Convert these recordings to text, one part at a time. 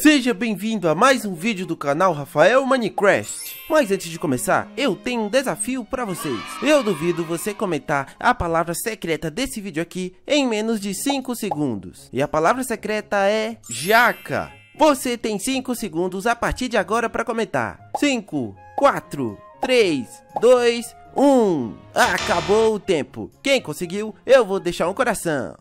Seja bem-vindo a mais um vídeo do canal Rafael Minecraft. Mas antes de começar, eu tenho um desafio para vocês. Eu duvido você comentar a palavra secreta desse vídeo aqui em menos de 5 segundos. E a palavra secreta é jaca. Você tem 5 segundos a partir de agora para comentar. 5, 4, 3, 2, 1. Acabou o tempo. Quem conseguiu, eu vou deixar um coração.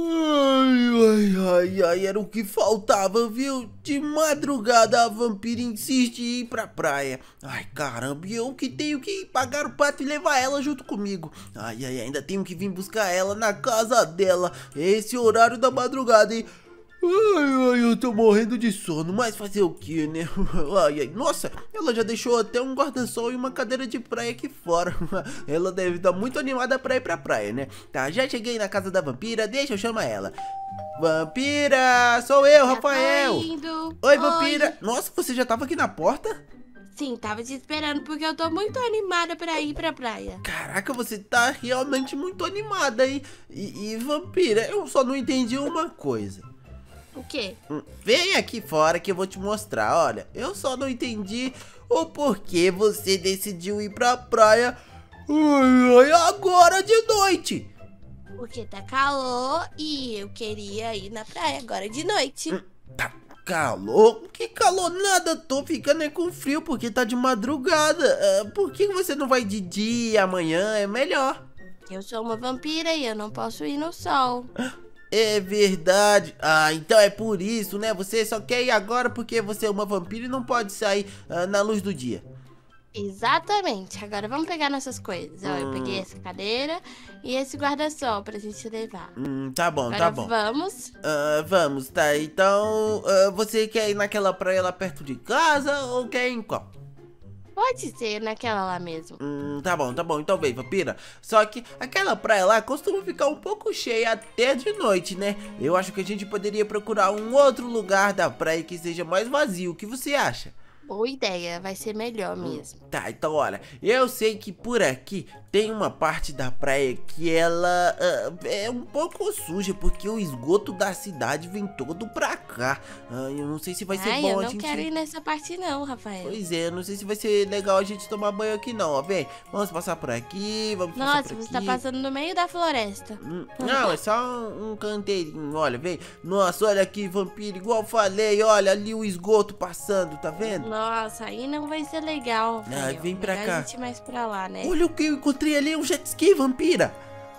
Ai, era o que faltava, viu? De madrugada a vampira insiste em ir pra praia. Ai, caramba, e eu que tenho que pagar o pato e levar ela junto comigo. Ai, ainda tenho que vir buscar ela na casa dela. Esse horário da madrugada, hein? Ai, eu tô morrendo de sono, mas fazer o que, né? Ai, nossa, ela já deixou até um guarda-sol e uma cadeira de praia aqui fora. Ela deve estar muito animada pra ir pra praia, né? Tá, já cheguei na casa da vampira, deixa eu chamar ela. Vampira, sou eu, Rafael. Oi, vampira. Nossa, você já tava aqui na porta? Sim, tava te esperando porque eu tô muito animada pra ir pra praia. Caraca, você tá realmente muito animada, hein? E vampira, eu só não entendi uma coisa. O quê? Vem aqui fora que eu vou te mostrar. Olha, eu só não entendi o porquê você decidiu ir pra praia agora de noite. Porque tá calor e eu queria ir na praia agora de noite. Tá calor? Que calor nada, tô ficando com frio porque tá de madrugada. Por que você não vai de dia, amanhã? É melhor. Eu sou uma vampira e eu não posso ir no sol. É verdade. Ah, então é por isso, né? Você só quer ir agora porque você é uma vampira e não pode sair na luz do dia. Exatamente. Agora vamos pegar nossas coisas. Ó, eu peguei essa cadeira e esse guarda-sol pra gente levar. Tá bom, agora tá bom. Vamos? Vamos, tá. Então, você quer ir naquela praia lá perto de casa ou quer ir em qual? Pode ser naquela lá mesmo. Tá bom, então vem, vampira. Só que aquela praia lá costuma ficar um pouco cheia até de noite, né? Eu acho que a gente poderia procurar um outro lugar da praia que seja mais vazio. O que você acha? Boa ideia, vai ser melhor mesmo. Tá, então olha, eu sei que por aqui tem uma parte da praia que ela é um pouco suja, porque o esgoto da cidade vem todo pra cá. Eu não sei se vai ser bom a gente... eu não quero ir nessa parte não, Rafael. Pois é, eu não sei se vai ser legal a gente tomar banho aqui não, ó, vem. Vamos passar por aqui, vamos passar por aqui. Nossa, você tá passando no meio da floresta. Não, é só um canteirinho, olha, vem. Nossa, olha aqui, vampiro, igual eu falei, olha ali o esgoto passando, tá vendo? Nossa, aí não vai ser legal, Rafael. Vem pra cá. A gente mais pra lá, né? Olha o que eu encontrei ali, um jet ski, vampira.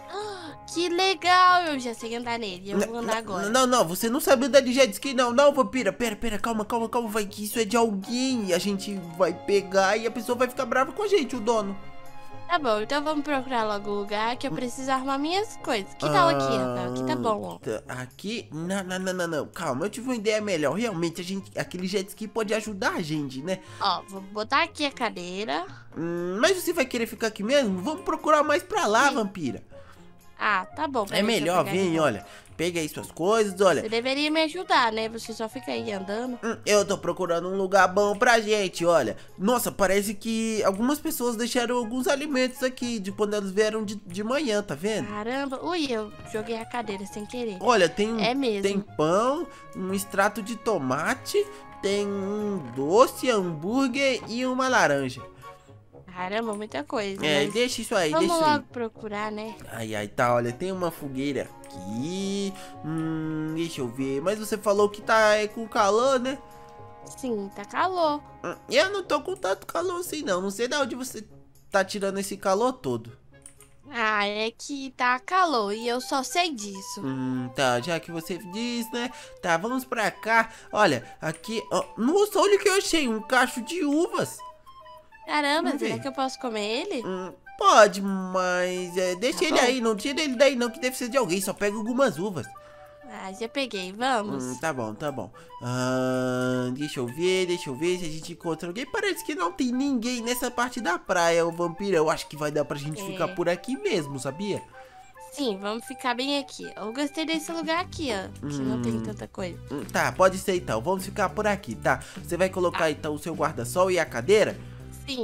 Que legal, eu já sei andar nele, eu vou andar agora. Não, você não sabe andar de jet ski, não, vampira. Pera, calma, vai que isso é de alguém. A gente vai pegar e a pessoa vai ficar brava com a gente, o dono. Tá bom, então vamos procurar logo o lugar que eu preciso arrumar minhas coisas. Que tal aqui, Rafael? Aqui tá bom, ó. Aqui? Não. Calma, eu tive uma ideia melhor. Realmente, aquele jet ski pode ajudar a gente, né? Ó, vou botar aqui a cadeira. Mas você vai querer ficar aqui mesmo? Vamos procurar mais pra lá, vampira. Ah, tá bom. É melhor, vem, olha. Pega aí suas coisas, olha. Você deveria me ajudar, né? Você só fica aí andando. Eu tô procurando um lugar bom pra gente, olha. Nossa, parece que algumas pessoas deixaram alguns alimentos aqui de quando elas vieram de manhã, tá vendo? Caramba, ui, eu joguei a cadeira sem querer. Olha, tem mesmo. pão, um extrato de tomate, tem um doce, hambúrguer e uma laranja. Caramba, muita coisa. Deixa isso aí, vamos logo procurar, né? Ai, tá, olha, tem uma fogueira aqui. Deixa eu ver. Mas você falou que tá com calor, né? Sim, tá calor. Eu não tô com tanto calor assim, não. Não sei de onde você tá tirando esse calor todo. É que tá calor e eu só sei disso. Tá, já que você diz, né? Tá, vamos pra cá. Olha, aqui, ó. Nossa, olha o que eu achei, um cacho de uvas. Caramba, será que eu posso comer ele? Pode, mas deixa ele aí, não tira ele daí não, que deve ser de alguém, só pega algumas uvas. Já peguei, vamos. Tá bom. Deixa eu ver se a gente encontra alguém. Parece que não tem ninguém nessa parte da praia, o vampiro. Eu acho que vai dar pra gente ficar por aqui mesmo, sabia? Sim, vamos ficar bem aqui. Eu gostei desse lugar aqui, ó, que não tem tanta coisa. Tá, pode ser então, vamos ficar por aqui, tá? Você vai colocar então o seu guarda-sol e a cadeira? Sim,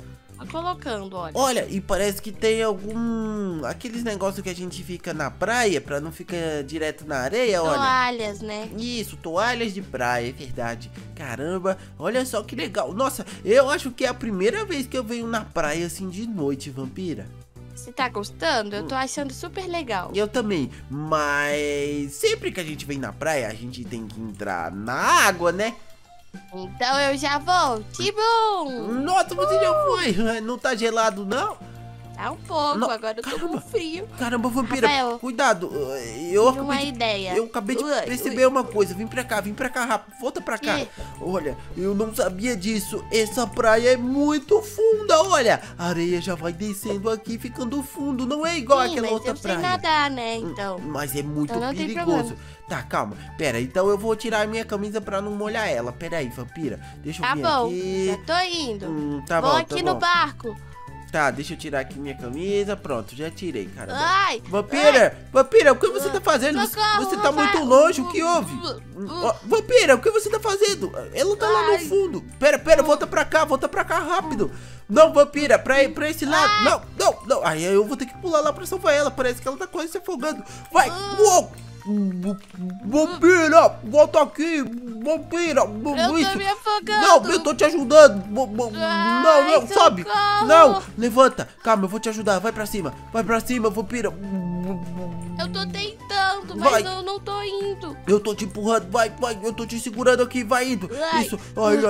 Tô colocando, olha. Olha, e parece que tem aqueles negócios que a gente fica na praia pra não ficar direto na areia, olha. Toalhas, né? Isso, toalhas de praia, é verdade. Caramba, olha só que legal. Nossa, eu acho que é a primeira vez que eu venho na praia assim de noite, Vampira. Você tá gostando? Eu tô achando super legal. Eu também, mas sempre que a gente vem na praia, a gente tem que entrar na água, né? Então eu já vou. Tibum! Nossa, você já foi. Não tá gelado, não? Tá um pouco, Não, agora eu tô com caramba. frio. Caramba, Vampira, Rafael, cuidado. Tive uma ideia. Eu acabei de Ui, perceber uma coisa. Vem pra cá rápido. Volta pra cá. Que? Olha, eu não sabia disso. Essa praia é muito funda, olha. A areia já vai descendo aqui, ficando fundo. Não é igual Sim, aquela mas outra eu sei praia. nadar, né? Então. Mas é muito Então não tem perigoso. problema. Tá, calma. Pera, então eu vou tirar a minha camisa pra não molhar ela. Pera aí, Vampira. Deixa eu Tá vir bom, aqui. já tô indo. Tá Vou bom, aqui tá no bom. barco. Tá, deixa eu tirar aqui minha camisa. Pronto, já tirei, cara. Ai! Vampira! Vampira, o que você tá fazendo? Socorro, Você tá Rafael. muito longe, o que houve? Ó, Vampira, o que você tá fazendo? Ela tá lá no Ai. fundo. Pera, volta pra cá rápido. Não, Vampira, pra esse lado. Não. Aí eu vou ter que pular lá pra salvar ela. Parece que ela tá quase se afogando. Vai! Uou! Vampira, volta aqui! Vampira! Eu tô me afogando. Não, eu tô te ajudando! Ai, Não, sobe! socorro. Não, levanta! Calma, eu vou te ajudar, vai pra cima, Vampira! Eu tô tentando, Vai. mas eu não tô indo. Eu tô te empurrando, vai, eu tô te segurando aqui, vai indo! Ai. Isso,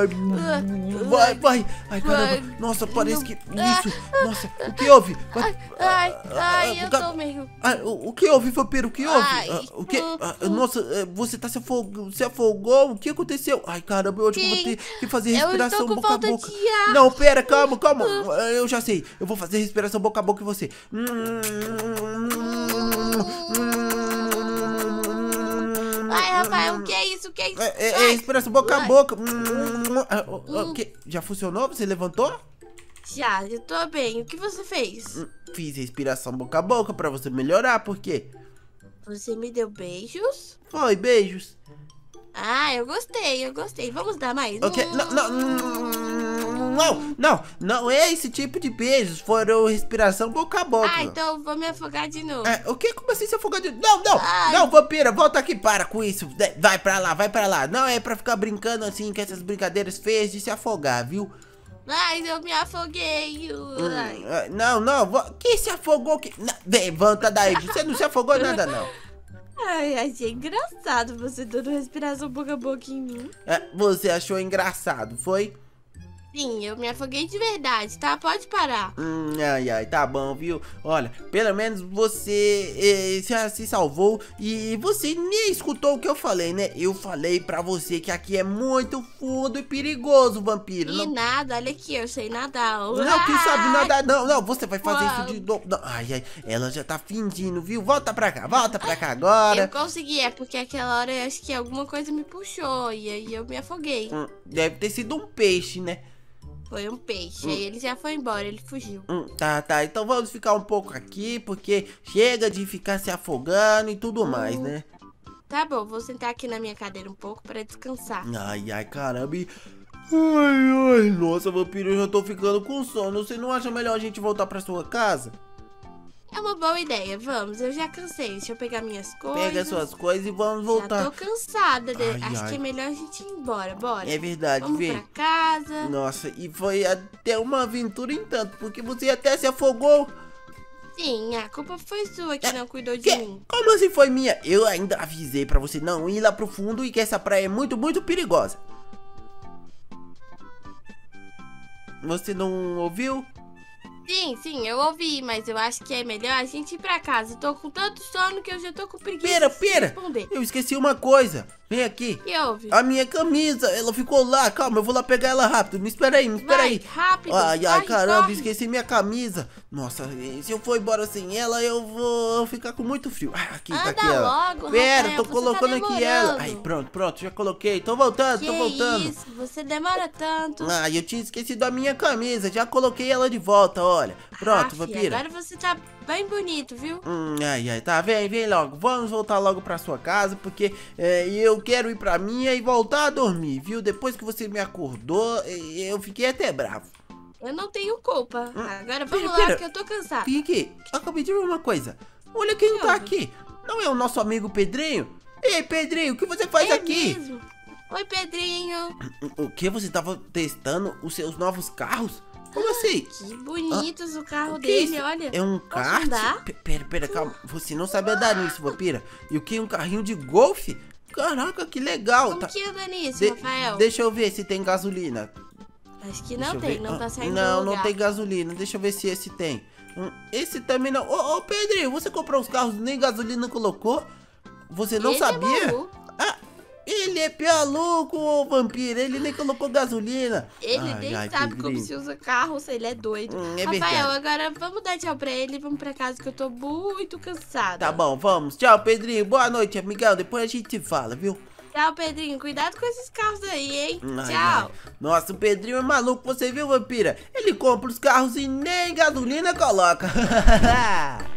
vai! Ai, caramba! Nossa, parece que. Isso! Nossa, o que houve? Ai, eu tô meio... O que houve, Vampiro? O que houve? Ai. O que? Nossa, você tá se afogou? O que aconteceu? Ai, caramba, eu acho que eu vou ter que fazer Eu respiração estou com boca a falta boca. de ar. Não, pera, calma. Eu já sei. Eu vou fazer respiração boca a boca em você. Ai, Rafael, o que é isso? O que é isso? Respiração boca a boca. Já funcionou? Você levantou? Já, eu tô bem. O que você fez? Fiz respiração boca a boca pra você melhorar, por quê? Você me deu beijos? Foi, beijos. Ah, eu gostei. Vamos dar mais Ok, não é esse tipo de beijos, foram respiração boca a boca. Ah, então eu vou me afogar de novo. O que? Como assim se afogar de... Ai. Não, Vampira, volta aqui, para com isso. Vai pra lá. Não é pra ficar brincando assim com essas brincadeiras feias de se afogar, viu? Ai, eu me afoguei. Ai. Não, quem se afogou? Levanta daí, você não se afogou nada, não. Ai, achei engraçado você dando respiração boca a boca em mim. Você achou engraçado, foi? Sim, eu me afoguei de verdade, tá? Pode parar. Ai, tá bom, viu? Olha, pelo menos você já se salvou e você nem escutou o que eu falei, né? Eu falei pra você que aqui é muito fundo e perigoso, Vampiro. E nada, olha aqui, eu sei nadar. Não, quem sabe nadar, não, você vai fazer Uau. isso de novo. Não, ai, ela já tá fingindo, viu? Volta pra cá agora. Eu consegui, é porque aquela hora eu acho que alguma coisa me puxou e aí eu me afoguei. Deve ter sido um peixe, né? Foi um peixe, aí ele já foi embora, ele fugiu. Tá, então vamos ficar um pouco aqui, porque chega de ficar se afogando e tudo mais, né? Tá bom, vou sentar aqui na minha cadeira um pouco pra descansar. Ai, caramba. Ai, nossa, Vampiro, eu já tô ficando com sono. Você não acha melhor a gente voltar pra sua casa? É uma boa ideia, vamos, eu já cansei. Deixa eu pegar minhas coisas. Pega suas coisas e vamos Já voltar. tô cansada, acho Ai. que é melhor a gente ir embora, bora. É verdade, Vamos vem. pra casa. Nossa, e foi até uma aventura em tanto, porque você até se afogou. Sim, a culpa foi sua que não cuidou de mim. Como assim foi minha? Eu ainda avisei pra você não ir lá pro fundo e que essa praia é muito, muito perigosa. Você não ouviu? Sim, eu ouvi, mas eu acho que é melhor a gente ir pra casa. Tô com tanto sono que eu já tô com preguiça de Pera, responder. eu esqueci uma coisa. Vem aqui. O que houve? A minha camisa, ela ficou lá. Calma, eu vou lá pegar ela rápido. Me espera aí. Vai, rápido. Ai, corre, caramba, corre. esqueci minha camisa. Nossa, se eu for embora sem ela, eu vou ficar com muito frio. Aqui, tá Anda aqui ela. logo, Pera, Rafael, tô você colocando tá aqui ela. demorando. Ai, pronto, já coloquei. Tô voltando. Isso, você demora tanto. Eu tinha esquecido a minha camisa. Já coloquei ela de volta, olha. Pronto, Filha, Vampira. agora você tá bem bonito, viu? Tá, vem logo. Vamos voltar logo pra sua casa, porque eu quero ir pra minha e voltar a dormir, viu? Depois que você me acordou, eu fiquei até bravo. Eu não tenho culpa. Agora vamos lá, pera. porque eu tô cansada. Vem aqui, acabei de ver uma coisa. Olha quem tá houve? aqui. Não é o nosso amigo Pedrinho? Ei, Pedrinho, o que você faz É aqui? mesmo. Oi, Pedrinho. O que? Você tava testando os seus novos carros? Como assim? Que bonitos o carro O que dele, isso? olha. É um Posso kart? andar? Pera, calma. Você não sabe andar nisso, vampira. E o que? Um carrinho de golfe? Caraca, que legal. Como Tá- que anda nisso, de- Rafael? Deixa eu ver se tem gasolina. Acho que Deixa não eu tem, ver. não tá saindo Não, do lugar. não tem gasolina. Deixa eu ver se esse tem. Esse também não. Ô, Pedrinho, você comprou os carros e nem gasolina colocou? Você não Ele é sabia? maluco. Ah, ele é maluco, ô vampiro. Ele nem colocou gasolina. Ele nem sabe como Pedrinho. se usa carro, ele é doido. É Rafael, verdade. agora vamos dar tchau pra ele e vamos pra casa que eu tô muito cansada. Tá bom, vamos. Tchau, Pedrinho. Boa noite, amigão. Depois a gente se fala, viu? Tchau, Pedrinho. Cuidado com esses carros aí, hein? Ai, Tchau. ai. Nossa, o Pedrinho é maluco, você viu, vampira? Ele compra os carros e nem gasolina coloca.